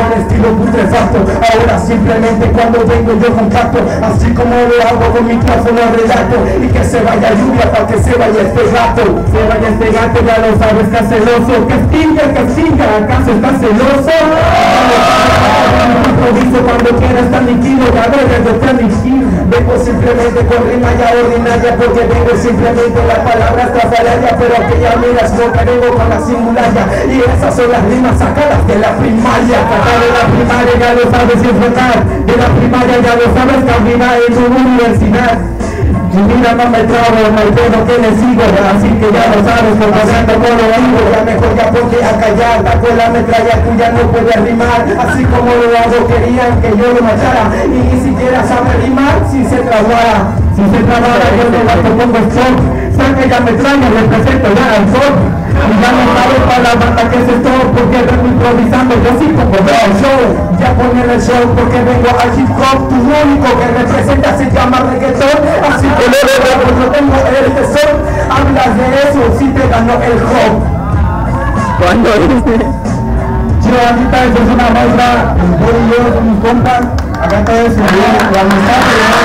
al estilo putrefacto. Ahora simplemente cuando vengo yo contacto, así como lo hago con micrófono relato. Y que se vaya lluvia para que se vaya este gato. Se vaya este gato, ya lo sabes que es celoso. Que extinga, ¿acaso está celoso? Improviso cuando quiera estar nítido, ya voy a estar nítido. Vengo simplemente con rima ya ordinaria, porque vengo simplemente las palabras trasalarias, pero aquella miras no que vengo con la singularia. Y esas son las rimas sacadas de la primaria. Sacar de la primaria ya lo sabes disfrutar, de la primaria ya lo sabes caminar en tu universidad. Y mira, no me trabo, no hay pedo que le sigo, así que ya lo sabes, comparando con lo vivo. Ya mejor ya ponte a callar, taco la metralla, tú ya no puedes rimar. Así como lo hago, querían que yo lo matara, y ni siquiera sabe rimar si se trabara. Si se trabara, yo no la pongo stop. Saca ya metralla, represento ya al top. Y ya no sabes para la banda que es esto, porque vengo improvisando, yo sí pongo el show. Ya ponen el show porque vengo al hip hop, tu único que representa se llama reggaetón. Así que yo tengo el tesoro, hablas de eso si te ganó el hop. ¿Cuándo dice? Yo ahorita eso es una muestra, voy y yo con mis compas, acá está eso, la amistad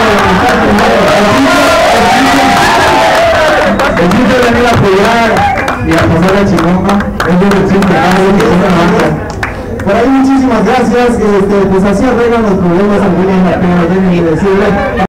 el chiste de venir a apoyar y a pasar la chingona, es lo que siempre hago, que es una marca. Por ahí muchísimas gracias, pues así arreglan los problemas, algunos no tienen ni decirle.